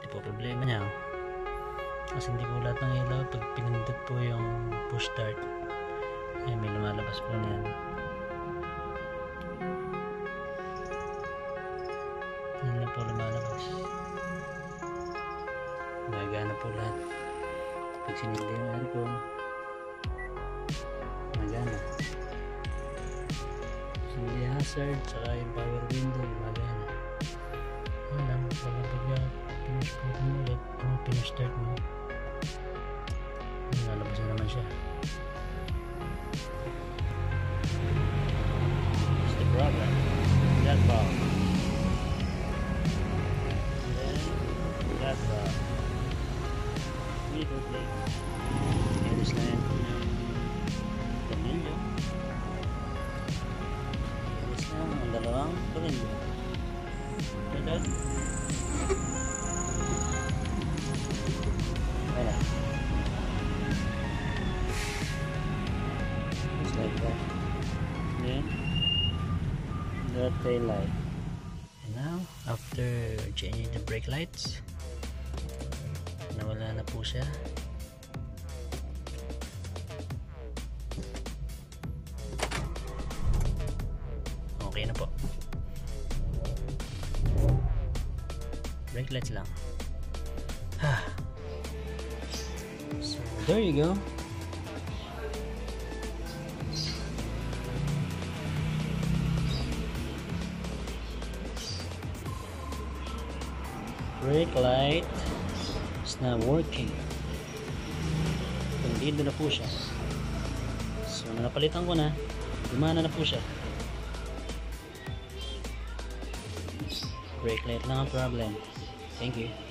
po problema niya. Kasi hindi po lahat ng ilaw pag pinindot po yung push start ay may lumalabas po niyan. Yan na po lumalabas. Magana po lahat. Pag sinindi yung aircon, magana. Sinindi hazard, saka yung power window, magana. Yan lang, pag finish po mo ulit, finish start mo. Lalabas na naman siya. What's the problem? That bulb. That bulb. Middle plate. Alis na yan. Tornilyo. Alis na ang dalawang tornilyo. Wala. Like that. Then the tail light. And now after changing the brake lights, nawala na po siya. Okay na po. Brake lights lang. So there you go. Brake light is not working. Hindi na po siya. So napalitan ko na, gumana na po siya. Brake light lang ang problem. Thank you.